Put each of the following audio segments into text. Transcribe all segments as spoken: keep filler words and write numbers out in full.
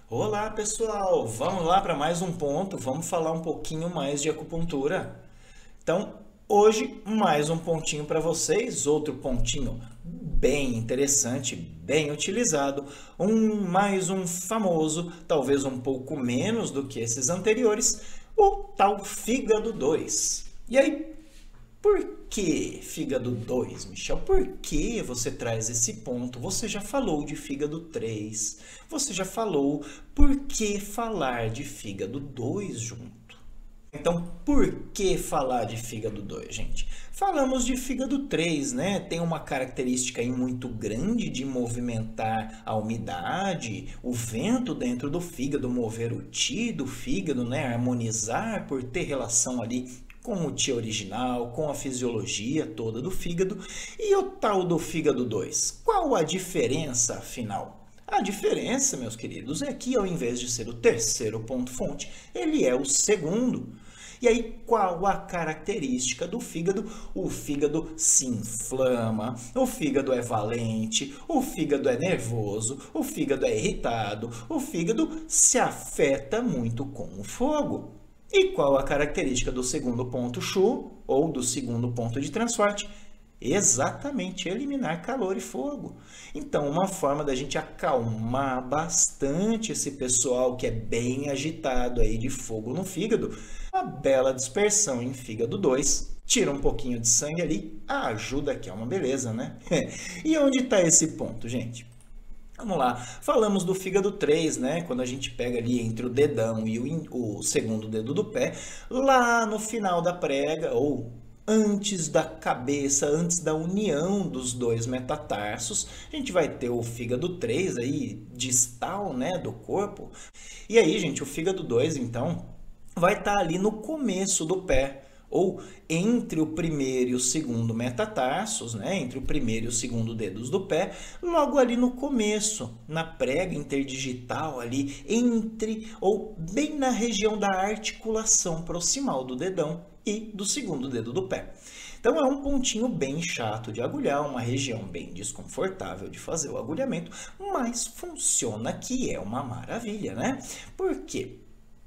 Olá, pessoal! Vamos lá para mais um ponto. Vamos falar um pouquinho mais de acupuntura. Então, hoje, mais um pontinho para vocês, outro pontinho bem interessante, bem utilizado, um mais um famoso, talvez um pouco menos do que esses anteriores, o tal fígado dois. E aí, por que fígado dois, Michel? Por que você traz esse ponto? Você já falou de fígado três, você já falou, por que falar de fígado dois junto? Então, por que falar de fígado dois, gente? Falamos de fígado três, né? Tem uma característica aí muito grande de movimentar a umidade, o vento dentro do fígado, mover o Qi do fígado, né? Harmonizar por ter relação ali com o Qi original, com a fisiologia toda do fígado. E o tal do fígado dois? Qual a diferença, afinal? A diferença, meus queridos, é que ao invés de ser o terceiro ponto-fonte, ele é o segundo. E aí, qual a característica do fígado? O fígado se inflama, o fígado é valente, o fígado é nervoso, o fígado é irritado, o fígado se afeta muito com o fogo. E qual a característica do segundo ponto Shu, ou do segundo ponto de transporte? Exatamente, eliminar calor e fogo. Então, uma forma da gente acalmar bastante esse pessoal que é bem agitado aí de fogo no fígado, uma bela dispersão em fígado dois, tira um pouquinho de sangue ali, ajuda que é uma beleza, né? E onde está esse ponto, gente? Vamos lá, falamos do fígado três, né? Quando a gente pega ali entre o dedão e o, o segundo dedo do pé, lá no final da prega, ou antes da cabeça, antes da união dos dois metatarsos, a gente vai ter o fígado três aí, distal, né, do corpo. E aí, gente, o fígado dois, então, vai estar ali no começo do pé, ou entre o primeiro e o segundo metatarsos, né, entre o primeiro e o segundo dedos do pé, logo ali no começo, na prega interdigital ali, entre ou bem na região da articulação proximal do dedão e do segundo dedo do pé. Então é um pontinho bem chato de agulhar, uma região bem desconfortável de fazer o agulhamento, mas funciona que é uma maravilha, né? Por quê?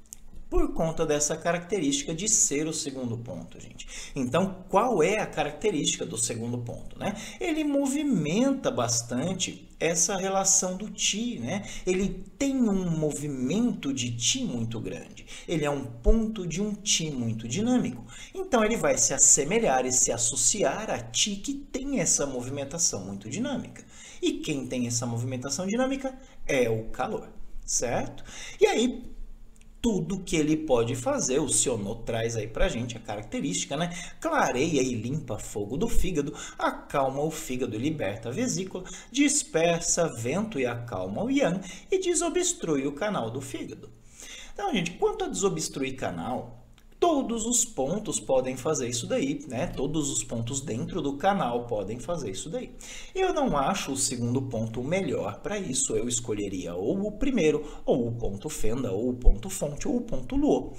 Por conta dessa característica de ser o segundo ponto, gente. Então, qual é a característica do segundo ponto, né? Ele movimenta bastante essa relação do Qi, né? Ele tem um movimento de Qi muito grande. Ele é um ponto de um Qi muito dinâmico. Então, ele vai se assemelhar e se associar a Qi que tem essa movimentação muito dinâmica. E quem tem essa movimentação dinâmica é o calor, certo? E aí, tudo que ele pode fazer, o Sionô traz aí pra gente a característica, né? Clareia e limpa fogo do fígado, acalma o fígado e liberta a vesícula, dispersa vento e acalma o yang e desobstrui o canal do fígado. Então, gente, quanto a desobstruir canal, todos os pontos podem fazer isso daí, né? Todos os pontos dentro do canal podem fazer isso daí. Eu não acho o segundo ponto o melhor para isso. Eu escolheria ou o primeiro, ou o ponto fenda, ou o ponto fonte, ou o ponto luo.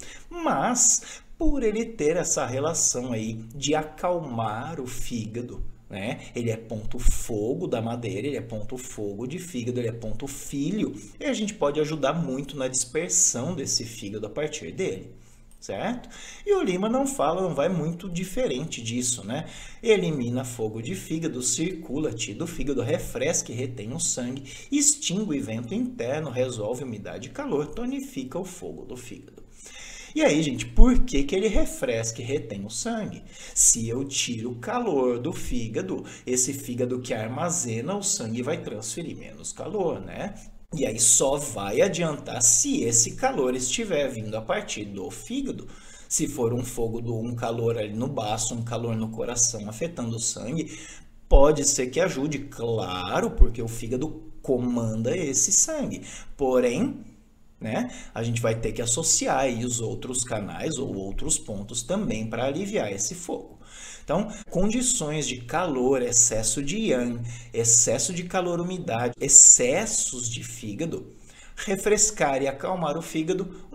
Mas, por ele ter essa relação aí de acalmar o fígado, né? Ele é ponto fogo da madeira, ele é ponto fogo de fígado, ele é ponto filho, e a gente pode ajudar muito na dispersão desse fígado a partir dele. Certo? E o Lima não fala, não vai muito diferente disso, né? Elimina fogo de fígado, circula Qi do fígado, refresca e retém o sangue, extingue vento interno, resolve umidade e calor, tonifica o fogo do fígado. E aí, gente, por que que ele refresca e retém o sangue? Se eu tiro o calor do fígado, esse fígado que armazena o sangue vai transferir menos calor, né? E aí só vai adiantar se esse calor estiver vindo a partir do fígado. Se for um fogo do um calor ali no baço, um calor no coração afetando o sangue, pode ser que ajude, claro, porque o fígado comanda esse sangue. Porém, né, a gente vai ter que associar aí os outros canais ou outros pontos também para aliviar esse fogo. Então, condições de calor, excesso de yang, excesso de calor, umidade, excessos de fígado, refrescar e acalmar o fígado, um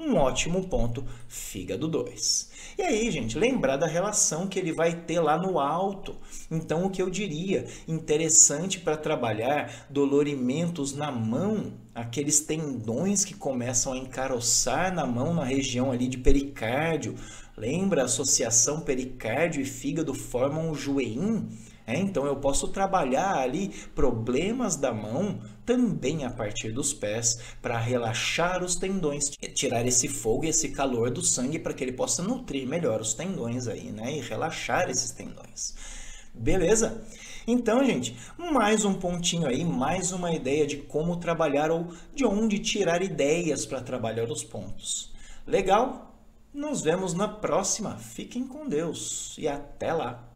um ótimo ponto, fígado dois. E aí, gente, lembrar da relação que ele vai ter lá no alto. Então, o que eu diria, interessante para trabalhar dolorimentos na mão, aqueles tendões que começam a encaroçar na mão, na região ali de pericárdio. Lembra, a associação pericárdio e fígado formam o joelhinho? É, então, eu posso trabalhar ali problemas da mão também a partir dos pés para relaxar os tendões, tirar esse fogo e esse calor do sangue para que ele possa nutrir melhor os tendões aí, né? E relaxar esses tendões. Beleza? Então, gente, mais um pontinho aí, mais uma ideia de como trabalhar ou de onde tirar ideias para trabalhar os pontos. Legal? Nos vemos na próxima. Fiquem com Deus e até lá!